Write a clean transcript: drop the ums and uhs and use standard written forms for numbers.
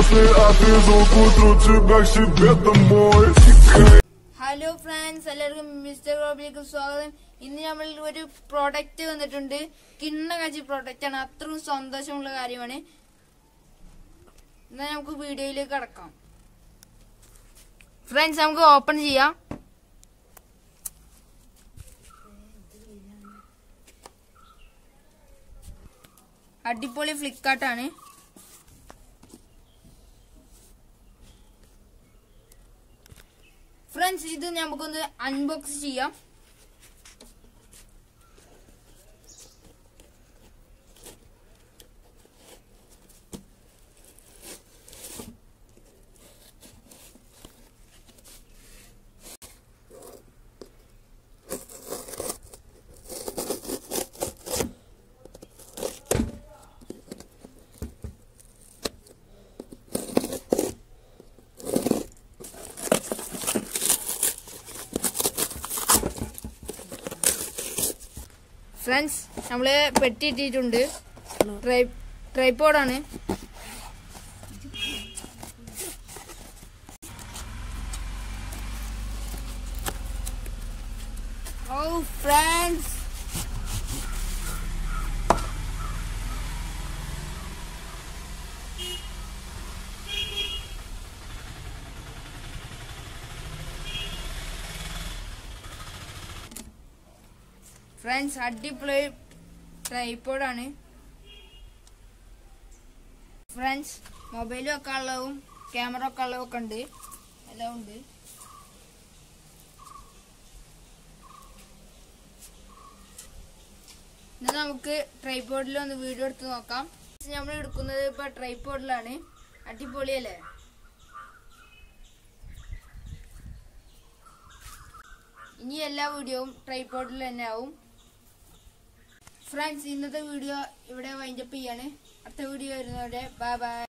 После отвезу к утру тебя к себе домой. Hello friends, എല്ലാവർക്കും mister റോബിലേക്ക് സ്വാഗതം. ഇന്ന് നമ്മൾ ഒരു പ്രോഡക്റ്റ് വന്നിട്ടുണ്ട്. കിണ്ണകാച്ചി പ്രോഡക്റ്റ് ആണ്. അത്രയും സന്തോഷമുള്ള കാര്യമാണ്. എന്നാൽ നമുക്ക് വീഡിയോയിലേക്ക് കടക്കാം. ഫ്രണ്ട്സ്, നമുക്ക് ഓപ്പൺ ചെയ്യാം. അടിപൊളി ഫ്ലിപ്കാർട്ടാണ്. ഫ്രണ്ട്സ്, ഇത് നമുക്കൊന്ന് അൺബോക്സ് ചെയ്യാം. ഫ്രണ്ട്സ്, നമ്മള് പെട്ടി ഇട്ടിട്ടുണ്ട്. ട്രൈപോഡാണ്. ഓ ഫ്രണ്ട്സ്, അടിപൊളി ട്രൈപോഡാണ്. ഫ്രണ്ട്സ്, മൊബൈൽ വെക്കാനുള്ളതും ക്യാമറ വെക്കാനുള്ളതും ഒക്കെ ഉണ്ട്. എല്ലാം ഉണ്ട്. എന്നാൽ നമുക്ക് ട്രൈപോഡിൽ ഒന്ന് വീഡിയോ എടുത്ത് നോക്കാം. നമ്മൾ എടുക്കുന്നത് ഇപ്പൊ ട്രൈപോഡിലാണ്. അടിപൊളിയല്ലേ? ഇനി എല്ലാ വീഡിയോയും ട്രൈപോഡിൽ തന്നെ ആവും. ഫ്രണ്ട്സ്, ഇന്നത്തെ വീഡിയോ ഇവിടെ വൈൻഡപ്പ് ചെയ്യാണ്. അടുത്ത വീഡിയോ വരുന്നവരെ ബൈ ബൈ.